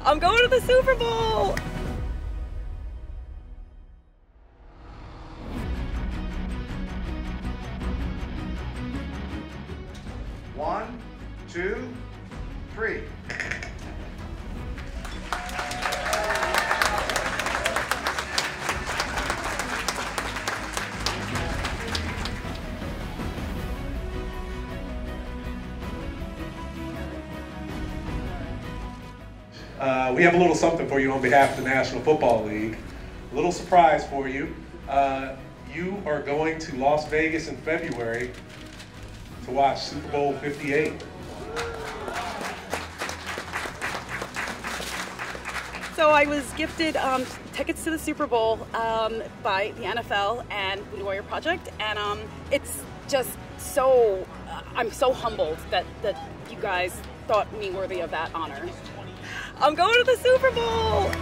I'm going to the Super Bowl! One, two, three. We have a little something for you on behalf of the National Football League. A little surprise for you. You are going to Las Vegas in February to watch Super Bowl 58. So I was gifted tickets to the Super Bowl by the NFL and the Warrior Project, and it's just so, I'm so humbled that you guys thought me worthy of that honor. I'm going to the Super Bowl!